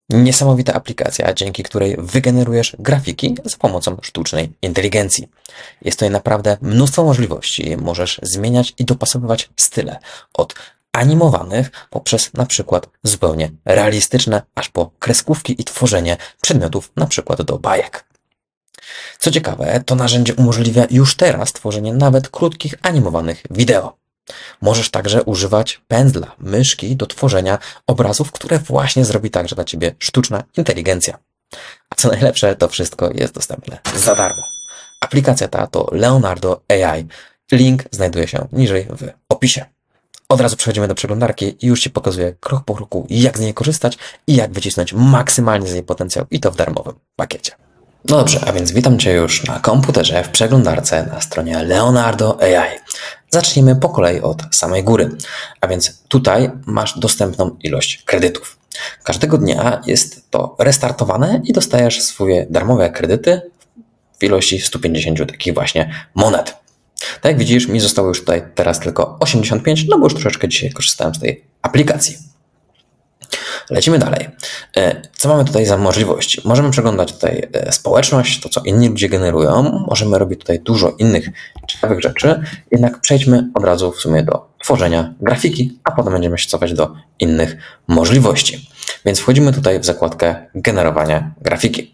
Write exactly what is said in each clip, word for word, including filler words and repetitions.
Niesamowita aplikacja, dzięki której wygenerujesz grafiki za pomocą sztucznej inteligencji. Jest tutaj naprawdę mnóstwo możliwości. Możesz zmieniać i dopasowywać style od animowanych poprzez na przykład zupełnie realistyczne, aż po kreskówki i tworzenie przedmiotów na przykład do bajek. Co ciekawe, to narzędzie umożliwia już teraz tworzenie nawet krótkich animowanych wideo. Możesz także używać pędzla, myszki do tworzenia obrazów, które właśnie zrobi także dla Ciebie sztuczna inteligencja. A co najlepsze, to wszystko jest dostępne za darmo. Aplikacja ta to Leonardo A I. Link znajduje się niżej w opisie. Od razu przechodzimy do przeglądarki i już Ci pokazuję krok po kroku, jak z niej korzystać i jak wycisnąć maksymalnie z jej potencjał i to w darmowym pakiecie. No dobrze, a więc witam Cię już na komputerze w przeglądarce na stronie Leonardo A I. Zacznijmy po kolei od samej góry, a więc tutaj masz dostępną ilość kredytów. Każdego dnia jest to restartowane i dostajesz swoje darmowe kredyty w ilości stu pięćdziesięciu takich właśnie monet. Tak jak widzisz, mi zostało już tutaj teraz tylko osiemdziesiąt pięć, no bo już troszeczkę dzisiaj korzystałem z tej aplikacji. Lecimy dalej. Co mamy tutaj za możliwości? Możemy przeglądać tutaj społeczność, to co inni ludzie generują. Możemy robić tutaj dużo innych ciekawych rzeczy, jednak przejdźmy od razu w sumie do tworzenia grafiki, a potem będziemy się cofać do innych możliwości. Więc wchodzimy tutaj w zakładkę generowania grafiki.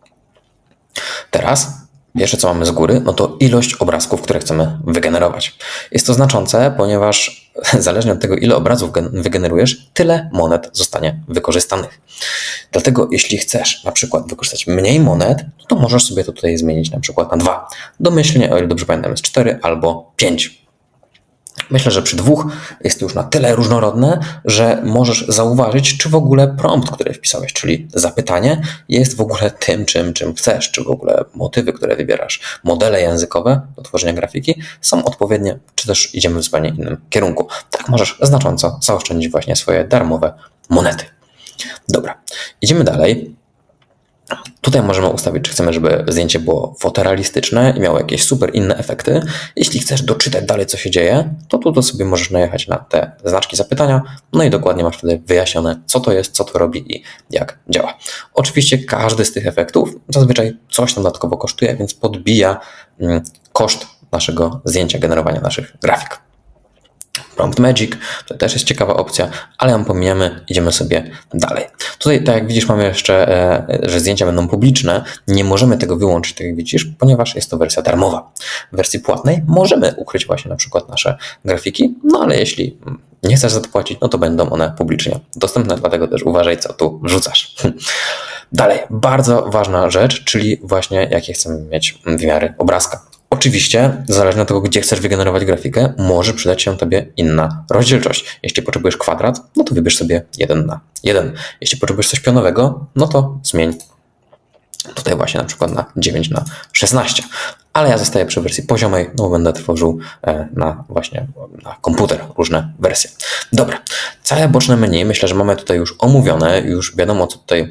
Teraz pierwsze co mamy z góry, no to ilość obrazków, które chcemy wygenerować. Jest to znaczące, ponieważ zależnie od tego, ile obrazów wygenerujesz, tyle monet zostanie wykorzystanych. Dlatego jeśli chcesz na przykład wykorzystać mniej monet, to możesz sobie to tutaj zmienić na przykład na dwa. Domyślnie, o ile dobrze pamiętam, jest cztery albo pięć. Myślę, że przy dwóch jest to już na tyle różnorodne, że możesz zauważyć, czy w ogóle prompt, który wpisałeś, czyli zapytanie, jest w ogóle tym, czym, czym chcesz, czy w ogóle motywy, które wybierasz, modele językowe do tworzenia grafiki są odpowiednie, czy też idziemy w zupełnie innym kierunku. Tak możesz znacząco zaoszczędzić właśnie swoje darmowe monety. Dobra, idziemy dalej. Tutaj możemy ustawić, czy chcemy, żeby zdjęcie było fotorealistyczne i miało jakieś super inne efekty. Jeśli chcesz doczytać dalej, co się dzieje, to tutaj sobie możesz najechać na te znaczki zapytania, no i dokładnie masz tutaj wyjaśnione, co to jest, co to robi i jak działa. Oczywiście każdy z tych efektów zazwyczaj coś tam dodatkowo kosztuje, więc podbija koszt naszego zdjęcia, generowania naszych grafik. Prompt Magic, to też jest ciekawa opcja, ale ją pominiemy, idziemy sobie dalej. Tutaj, tak jak widzisz, mamy jeszcze, że zdjęcia będą publiczne. Nie możemy tego wyłączyć, tak jak widzisz, ponieważ jest to wersja darmowa. W wersji płatnej możemy ukryć właśnie na przykład nasze grafiki, no ale jeśli nie chcesz za to płacić, no to będą one publicznie dostępne, dlatego też uważaj, co tu wrzucasz. Dalej, bardzo ważna rzecz, czyli właśnie jakie chcemy mieć wymiary obrazka. Oczywiście, zależnie od tego, gdzie chcesz wygenerować grafikę, może przydać się Tobie inna rozdzielczość. Jeśli potrzebujesz kwadrat, no to wybierz sobie jeden na jeden. Jeśli potrzebujesz coś pionowego, no to zmień tutaj właśnie na przykład na dziewięć na szesnaście. Ale ja zostaję przy wersji poziomej, no bo będę tworzył na właśnie na komputer różne wersje. Dobra, całe boczne menu, myślę, że mamy tutaj już omówione, już wiadomo, co tutaj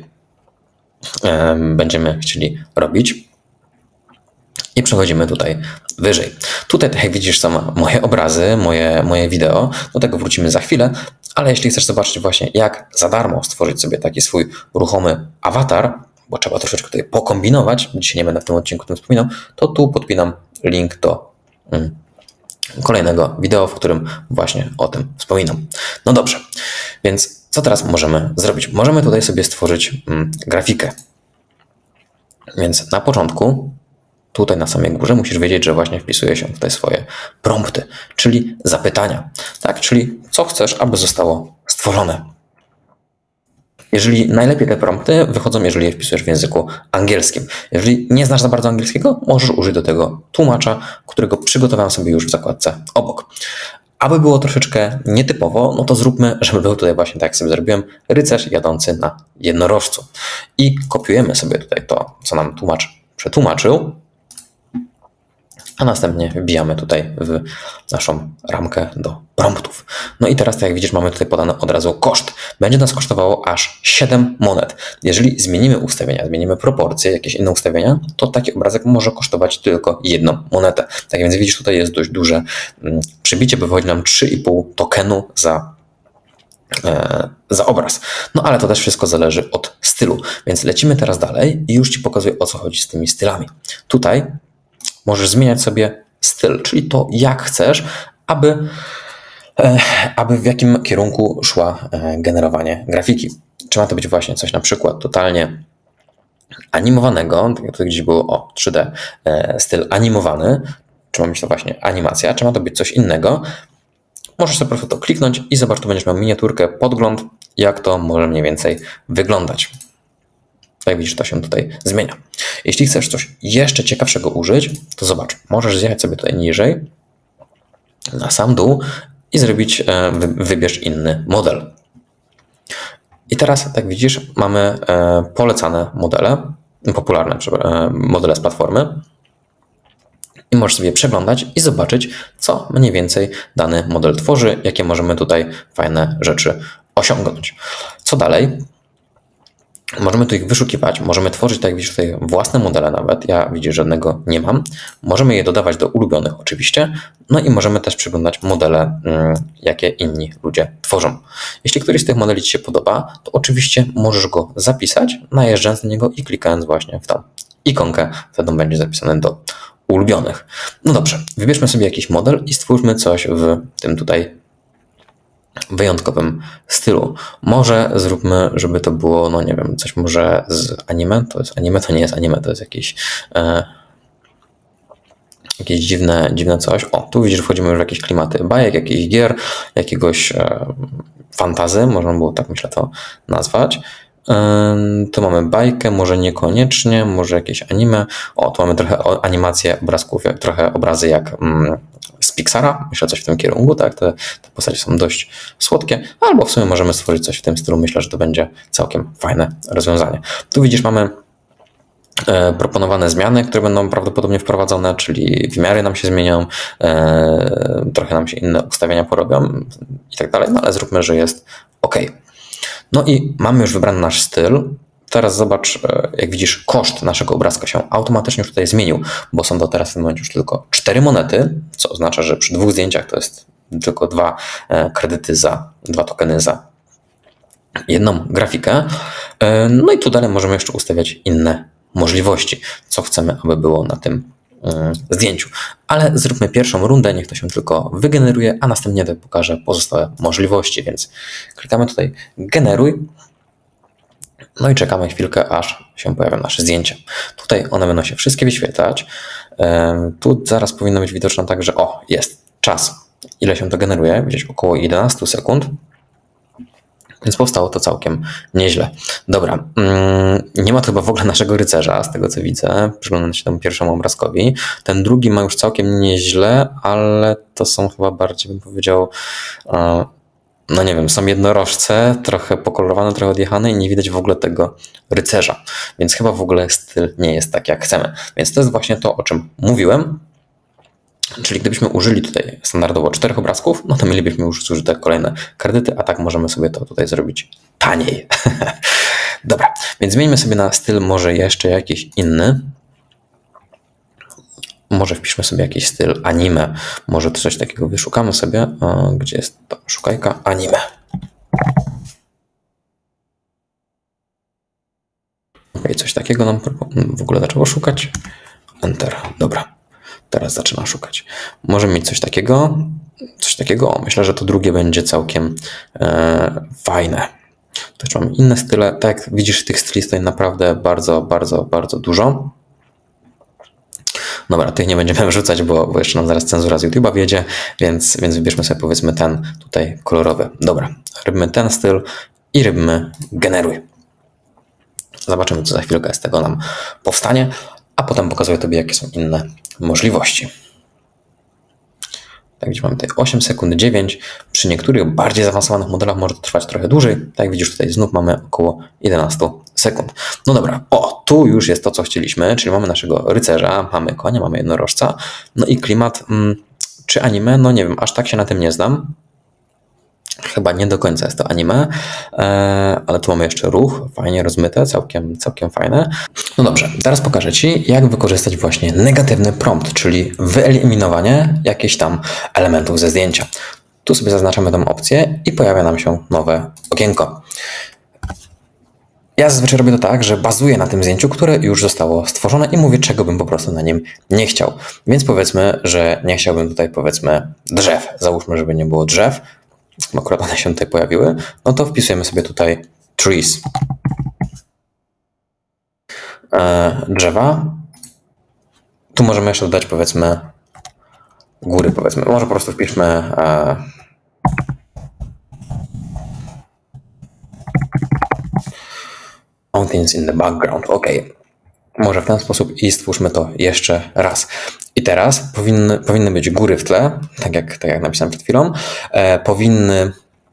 będziemy chcieli robić. I przechodzimy tutaj wyżej. Tutaj, tak jak widzisz, są moje obrazy, moje, moje wideo. Do tego wrócimy za chwilę, ale jeśli chcesz zobaczyć właśnie, jak za darmo stworzyć sobie taki swój ruchomy awatar, bo trzeba troszeczkę tutaj pokombinować, dzisiaj nie będę w tym odcinku o tym wspominał, to tu podpinam link do mm, kolejnego wideo, w którym właśnie o tym wspominam. No dobrze, więc co teraz możemy zrobić? Możemy tutaj sobie stworzyć mm, grafikę. Więc na początku tutaj na samej górze musisz wiedzieć, że właśnie wpisuje się tutaj swoje prompty, czyli zapytania. Tak, czyli co chcesz, aby zostało stworzone. Jeżeli najlepiej te prompty wychodzą, jeżeli je wpisujesz w języku angielskim. Jeżeli nie znasz za bardzo angielskiego, możesz użyć do tego tłumacza, którego przygotowałem sobie już w zakładce obok. Aby było troszeczkę nietypowo, no to zróbmy, żeby był tutaj właśnie tak jak sobie zrobiłem, rycerz jadący na jednorożcu. I kopiujemy sobie tutaj to, co nam tłumacz przetłumaczył, a następnie wbijamy tutaj w naszą ramkę do promptów. No i teraz, tak jak widzisz, mamy tutaj podany od razu koszt. Będzie nas kosztowało aż siedem monet. Jeżeli zmienimy ustawienia, zmienimy proporcje, jakieś inne ustawienia, to taki obrazek może kosztować tylko jedną monetę. Tak więc widzisz, tutaj jest dość duże przybicie, bo wychodzi nam trzy i pół tokenu za za obraz. No ale to też wszystko zależy od stylu, więc lecimy teraz dalej i już Ci pokazuję, o co chodzi z tymi stylami. Tutaj możesz zmieniać sobie styl, czyli to, jak chcesz, aby, aby w jakim kierunku szła generowanie grafiki. Czy ma to być właśnie coś na przykład totalnie animowanego, tak jak tutaj gdzieś było o trzy D, styl animowany, czy ma być to właśnie animacja, czy ma to być coś innego. Możesz sobie po prostu to kliknąć i zobacz, tu będziesz miał miniaturkę, podgląd, jak to może mniej więcej wyglądać. Jak widzisz, to się tutaj zmienia. Jeśli chcesz coś jeszcze ciekawszego użyć, to zobacz, możesz zjechać sobie tutaj niżej, na sam dół i zrobić, wybierz inny model. I teraz, jak widzisz, mamy polecane modele, popularne modele z platformy. I możesz sobie przeglądać i zobaczyć, co mniej więcej dany model tworzy, jakie możemy tutaj fajne rzeczy osiągnąć. Co dalej? Możemy tu ich wyszukiwać, możemy tworzyć, tak jak widzisz tutaj, własne modele nawet. Ja widzisz, żadnego nie mam. Możemy je dodawać do ulubionych oczywiście. No i możemy też przeglądać modele, jakie inni ludzie tworzą. Jeśli któryś z tych modeli Ci się podoba, to oczywiście możesz go zapisać, najeżdżając na niego i klikając właśnie w tą ikonkę. Wtedy on będzie zapisany do ulubionych. No dobrze, wybierzmy sobie jakiś model i stwórzmy coś w tym tutaj wyjątkowym stylu. Może zróbmy, żeby to było, no nie wiem, coś może z anime. To jest anime, to nie jest anime, to jest jakieś e, jakieś dziwne, dziwne coś. O, tu widzisz, wchodzimy już w jakieś klimaty bajek, jakichś gier, jakiegoś e, fantazy, można było tak, myślę, to nazwać. Tu mamy bajkę, może niekoniecznie, może jakieś anime. O, tu mamy trochę animację obrazków, jak, trochę obrazy jak mm, z Pixara. Myślę, coś w tym kierunku, tak? Te, te postacie są dość słodkie, albo w sumie możemy stworzyć coś w tym stylu. Myślę, że to będzie całkiem fajne rozwiązanie. Tu widzisz, mamy e, proponowane zmiany, które będą prawdopodobnie wprowadzone, czyli wymiary nam się zmienią, e, trochę nam się inne ustawienia porobią i tak dalej, no ale zróbmy, że jest OK. No i mamy już wybrany nasz styl. Teraz zobacz, jak widzisz, koszt naszego obrazka się automatycznie już tutaj zmienił, bo są to teraz w tym momencie już tylko cztery monety, co oznacza, że przy dwóch zdjęciach to jest tylko dwa kredyty za, dwa tokeny za jedną grafikę. No i tu dalej możemy jeszcze ustawiać inne możliwości, co chcemy, aby było na tym zdjęciu. Ale zróbmy pierwszą rundę, niech to się tylko wygeneruje, a następnie to pokażę pozostałe możliwości, więc klikamy tutaj generuj, no i czekamy chwilkę, aż się pojawią nasze zdjęcia. Tutaj one będą się wszystkie wyświetlać. Tu zaraz powinno być widoczne tak, że o, jest czas, ile się to generuje, gdzieś około jedenaście sekund. Więc powstało to całkiem nieźle. Dobra, nie ma tu chyba w ogóle naszego rycerza, z tego co widzę, przyglądając się temu pierwszemu obrazkowi. Ten drugi ma już całkiem nieźle, ale to są chyba bardziej, bym powiedział, no nie wiem, są jednorożce, trochę pokolorowane, trochę odjechane i nie widać w ogóle tego rycerza. Więc chyba w ogóle styl nie jest tak, jak chcemy. Więc to jest właśnie to, o czym mówiłem. Czyli gdybyśmy użyli tutaj standardowo czterech obrazków, no to mielibyśmy już zużyte kolejne kredyty, a tak możemy sobie to tutaj zrobić taniej. Dobra, więc zmieńmy sobie na styl może jeszcze jakiś inny. Może wpiszmy sobie jakiś styl anime. Może coś takiego wyszukamy sobie. Gdzie jest to? Szukajka anime. Ok, coś takiego nam w ogóle zaczęło szukać. Enter. Dobra. Teraz zaczyna szukać. Możemy mieć coś takiego, coś takiego, o, myślę, że to drugie będzie całkiem e, fajne. Tu jeszcze mamy inne style, tak jak widzisz, tych styli jest tutaj naprawdę bardzo, bardzo, bardzo dużo. Dobra, tych nie będziemy wrzucać, bo, bo jeszcze nam zaraz cenzura z YouTube'a wjedzie, więc, więc wybierzmy sobie powiedzmy ten tutaj kolorowy. Dobra, robimy ten styl i robimy generuj. Zobaczymy, co za chwilkę z tego nam powstanie, a potem pokazuję Tobie, jakie są inne możliwości. Tak, widzisz, mamy tutaj osiem sekund, dziewięć. Przy niektórych bardziej zaawansowanych modelach może to trwać trochę dłużej. Tak jak widzisz, tutaj znów mamy około jedenaście sekund. No dobra, o, tu już jest to, co chcieliśmy, czyli mamy naszego rycerza, mamy konia, mamy jednorożca. No i klimat, hmm, czy anime? No nie wiem, aż tak się na tym nie znam. Chyba nie do końca jest to anime, ale tu mamy jeszcze ruch, fajnie rozmyte, całkiem, całkiem fajne. No dobrze, teraz pokażę Ci, jak wykorzystać właśnie negatywny prompt, czyli wyeliminowanie jakichś tam elementów ze zdjęcia. Tu sobie zaznaczamy tą opcję i pojawia nam się nowe okienko. Ja zazwyczaj robię to tak, że bazuję na tym zdjęciu, które już zostało stworzone i mówię, czego bym po prostu na nim nie chciał. Więc powiedzmy, że nie chciałbym tutaj powiedzmy drzew. Załóżmy, żeby nie było drzew. Akurat one się tutaj pojawiły. No to wpisujemy sobie tutaj trees. E, drzewa. Tu możemy jeszcze dodać powiedzmy góry, powiedzmy. Może po prostu wpiszmy e, mountains in the background. Ok. Może w ten sposób i stwórzmy to jeszcze raz. I teraz powinny, powinny być góry w tle, tak jak, tak jak napisałem przed chwilą. E, powinny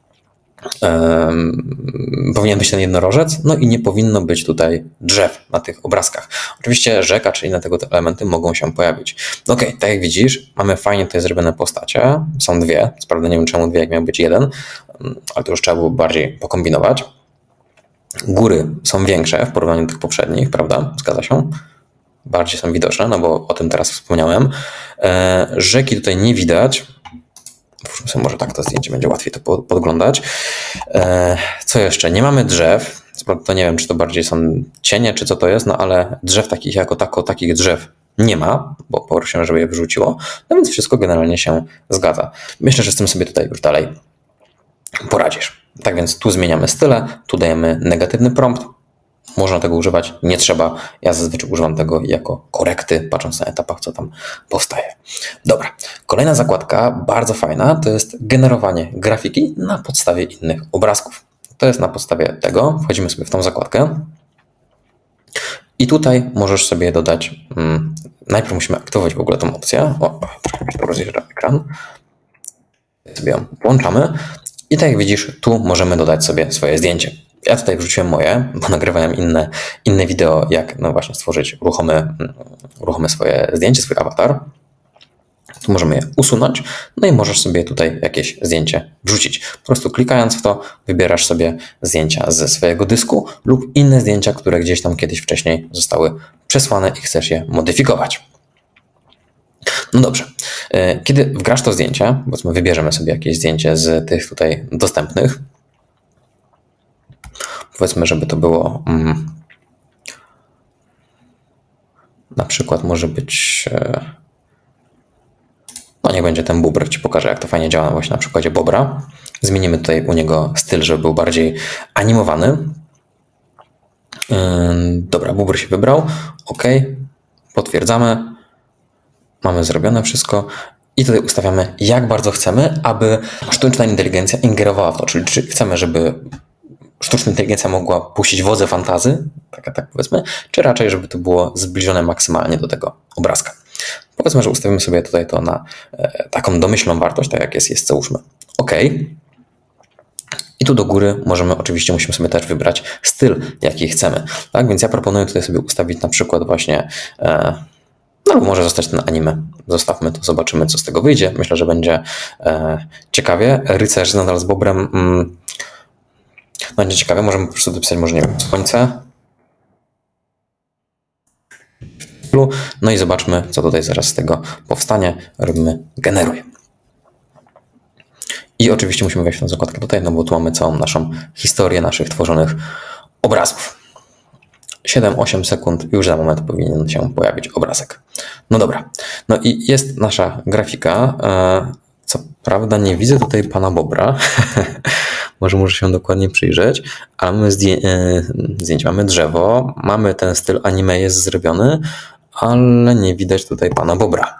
Um, powinien być ten jednorożec, no i nie powinno być tutaj drzew na tych obrazkach. Oczywiście rzeka czy inne tego elementy mogą się pojawić. Ok, tak jak widzisz, mamy fajnie tutaj zrobione postacie, są dwie, co prawda nie wiem czemu dwie, jak miał być jeden, ale to już trzeba było bardziej pokombinować. Góry są większe w porównaniu do tych poprzednich, prawda? Zgadza się? Bardziej są widoczne, no bo o tym teraz wspomniałem. E, rzeki tutaj nie widać. Twórzmy sobie może tak to zdjęcie, będzie łatwiej to podglądać. E, co jeszcze? Nie mamy drzew. To nie wiem, czy to bardziej są cienie, czy co to jest, no ale drzew takich jako tako, takich drzew nie ma, bo poprosiłem, żeby je wyrzuciło. No więc wszystko generalnie się zgadza. Myślę, że z tym sobie tutaj już dalej poradzisz. Tak więc tu zmieniamy style, tu dajemy negatywny prompt. Można tego używać, nie trzeba. Ja zazwyczaj używam tego jako korekty, patrząc na etapach, co tam powstaje. Dobra, kolejna zakładka, bardzo fajna, to jest generowanie grafiki na podstawie innych obrazków. To jest na podstawie tego, wchodzimy sobie w tą zakładkę i tutaj możesz sobie dodać, hmm, najpierw musimy aktywować w ogóle tą opcję. O, troszkę mi się to rozjeżdża ekran. Sobie ją włączamy i tak jak widzisz, tu możemy dodać sobie swoje zdjęcie. Ja tutaj wrzuciłem moje, bo nagrywałem inne, inne wideo, jak no właśnie stworzyć ruchome, ruchome swoje zdjęcie, swój awatar. Tu możemy je usunąć, no i możesz sobie tutaj jakieś zdjęcie wrzucić. Po prostu klikając w to, wybierasz sobie zdjęcia ze swojego dysku lub inne zdjęcia, które gdzieś tam kiedyś wcześniej zostały przesłane i chcesz je modyfikować. No dobrze, kiedy wgrasz to zdjęcie, powiedzmy wybierzemy sobie jakieś zdjęcie z tych tutaj dostępnych, powiedzmy, żeby to było mm, na przykład może być e, no niech będzie ten bóbr, ci pokażę jak to fajnie działa właśnie na przykładzie bobra. Zmienimy tutaj u niego styl, żeby był bardziej animowany. Yy, dobra, bóbr się wybrał, ok, potwierdzamy, mamy zrobione wszystko i tutaj ustawiamy jak bardzo chcemy, aby sztuczna inteligencja ingerowała w to, czyli czy chcemy, żeby sztuczna inteligencja mogła puścić wodze fantazy, tak, tak powiedzmy, czy raczej, żeby to było zbliżone maksymalnie do tego obrazka. Powiedzmy, że ustawimy sobie tutaj to na e, taką domyślną wartość, tak jak jest, jest załóżmy OK. I tu do góry możemy, oczywiście musimy sobie też wybrać styl, jaki chcemy. Tak, więc ja proponuję tutaj sobie ustawić na przykład właśnie, e, no albo może zostać ten anime. Zostawmy to, zobaczymy, co z tego wyjdzie. Myślę, że będzie e, ciekawie. Rycerz nadal z bobrem. Mm, Będzie ciekawe, możemy po prostu dopisać, może nie wiem, słońce. No i zobaczmy, co tutaj zaraz z tego powstanie. Robimy generuj. I oczywiście musimy wejść w tę zakładkę tutaj, no bo tu mamy całą naszą historię naszych tworzonych obrazów. siedem osiem sekund, już za moment powinien się pojawić obrazek. No dobra, no i jest nasza grafika. Co prawda nie widzę tutaj pana bobra. Może muszę się dokładnie przyjrzeć, ale mamy zdję zdjęcie, mamy drzewo, mamy ten styl anime jest zrobiony, ale nie widać tutaj pana bobra.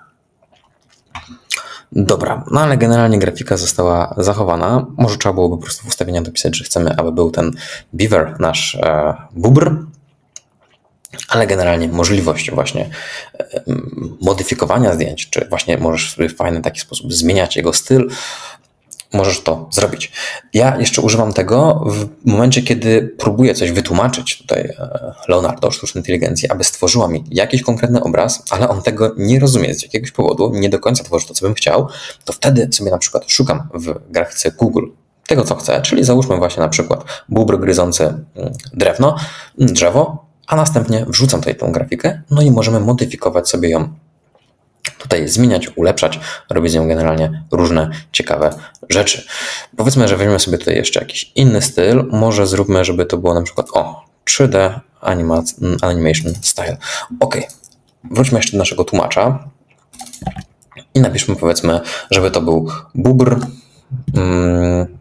Dobra, no ale generalnie grafika została zachowana. Może trzeba byłoby po prostu w ustawieniach dopisać, że chcemy, aby był ten beaver, nasz e, bóbr, ale generalnie możliwość właśnie e, modyfikowania zdjęć, czy właśnie możesz sobie w fajny taki sposób zmieniać jego styl, możesz to zrobić. Ja jeszcze używam tego w momencie, kiedy próbuję coś wytłumaczyć tutaj Leonardo, sztucznej inteligencji, aby stworzyła mi jakiś konkretny obraz, ale on tego nie rozumie z jakiegoś powodu, nie do końca tworzy to, co bym chciał, to wtedy sobie na przykład szukam w grafice Google tego, co chcę, czyli załóżmy właśnie na przykład bóbr gryzący drewno, drzewo, a następnie wrzucam tutaj tą grafikę, no i możemy modyfikować sobie ją tutaj zmieniać, ulepszać, robić z nią generalnie różne ciekawe rzeczy. Powiedzmy, że weźmiemy sobie tutaj jeszcze jakiś inny styl. Może zróbmy, żeby to było na przykład o trzy D Animation Style. Ok, wróćmy jeszcze do naszego tłumacza i napiszmy, powiedzmy, żeby to był bóbr. Hmm,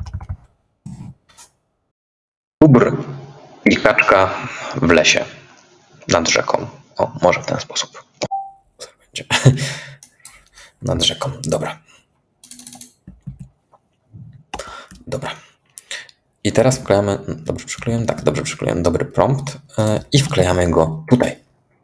bóbr i kaczka w lesie nad rzeką. O, może w ten sposób. Nad rzeką. Dobra. Dobra. I teraz wklejamy, dobrze przykleiłem? Tak, dobrze przykleiłem, dobry prompt i wklejamy go tutaj.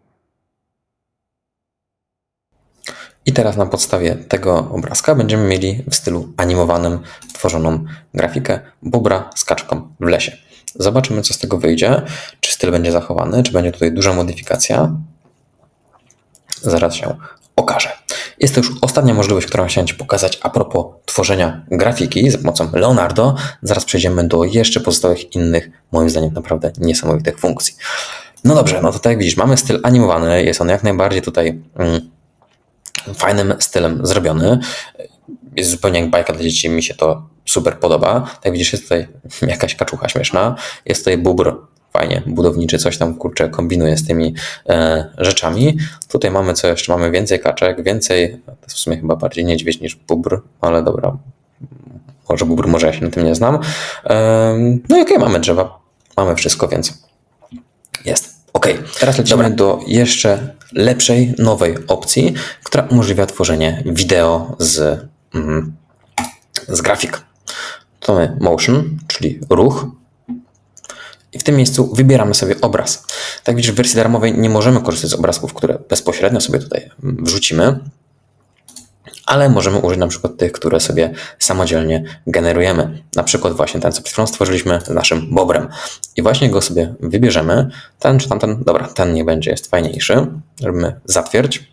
I teraz na podstawie tego obrazka będziemy mieli w stylu animowanym tworzoną grafikę bóbra z kaczką w lesie. Zobaczymy, co z tego wyjdzie, czy styl będzie zachowany, czy będzie tutaj duża modyfikacja. Zaraz się okaże. Jest to już ostatnia możliwość, którą chciałem Ci pokazać a propos tworzenia grafiki za pomocą Leonardo. Zaraz przejdziemy do jeszcze pozostałych innych, moim zdaniem naprawdę niesamowitych funkcji. No dobrze, no to tak jak widzisz, mamy styl animowany, jest on jak najbardziej tutaj mm, fajnym stylem zrobiony. Jest zupełnie jak bajka dla dzieci, mi się to super podoba. Tak jak widzisz, jest tutaj jakaś kaczucha śmieszna, jest tutaj bóbr, fajnie, budowniczy, coś tam, kurczę, kombinuje z tymi e, rzeczami. Tutaj mamy co jeszcze? Mamy więcej kaczek, więcej, to jest w sumie chyba bardziej niedźwiedź niż bóbr, ale dobra, może bóbr, może ja się na tym nie znam. E, no i okej, okay, mamy drzewa, mamy wszystko, więc jest. Ok, teraz lecimy dobra. do jeszcze lepszej, nowej opcji, która umożliwia tworzenie wideo z, mm, z grafik. To mamy motion, czyli ruch. I w tym miejscu wybieramy sobie obraz. Tak widzisz, w wersji darmowej nie możemy korzystać z obrazków, które bezpośrednio sobie tutaj wrzucimy, ale możemy użyć na przykład tych, które sobie samodzielnie generujemy. Na przykład właśnie ten, co przed chwilą stworzyliśmy z naszym bobrem. I właśnie go sobie wybierzemy. Ten czy tamten, dobra, ten nie będzie, jest fajniejszy. Robimy zatwierdź.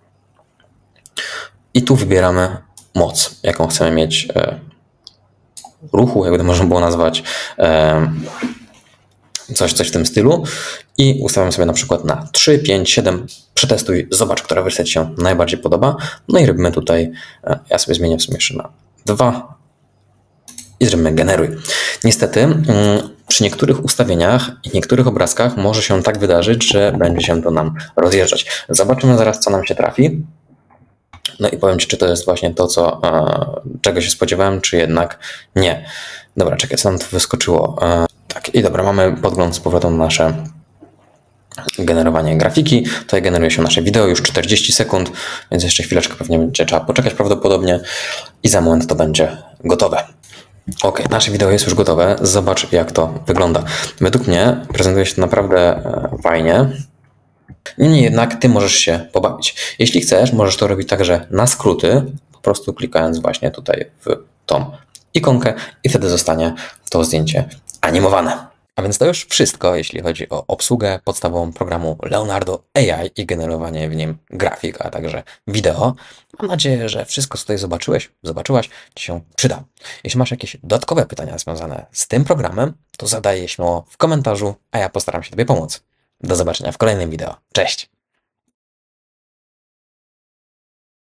I tu wybieramy moc, jaką chcemy mieć e, ruchu, jakby to można było nazwać. E, Coś, coś w tym stylu i ustawiam sobie na przykład na trzy, pięć, siedem, przetestuj, zobacz, która wersja Ci się najbardziej podoba. No i robimy tutaj, ja sobie zmienię w sumie jeszcze na dwa i zrobimy generuj. Niestety przy niektórych ustawieniach i niektórych obrazkach może się tak wydarzyć, że będzie się to nam rozjeżdżać. Zobaczymy zaraz, co nam się trafi. No i powiem Ci, czy to jest właśnie to, co, czego się spodziewałem, czy jednak nie. Dobra, czekaj, co nam tu wyskoczyło. Tak, i dobra, mamy podgląd z powrotem na nasze generowanie grafiki. Tutaj generuje się nasze wideo już czterdzieści sekund, więc jeszcze chwileczkę pewnie będzie trzeba poczekać prawdopodobnie i za moment to będzie gotowe. Ok, nasze wideo jest już gotowe. Zobacz, jak to wygląda. Według mnie prezentuje się to naprawdę fajnie. Niemniej jednak Ty możesz się pobawić. Jeśli chcesz, możesz to robić także na skróty, po prostu klikając właśnie tutaj w tą ikonkę i wtedy zostanie to zdjęcie animowane. A więc to już wszystko, jeśli chodzi o obsługę podstawową programu Leonardo A I i generowanie w nim grafik, a także wideo. Mam nadzieję, że wszystko, co tutaj zobaczyłeś, zobaczyłaś, Ci się przyda. Jeśli masz jakieś dodatkowe pytania związane z tym programem, to zadaj je śmiało w komentarzu, a ja postaram się Tobie pomóc. Do zobaczenia w kolejnym wideo. Cześć!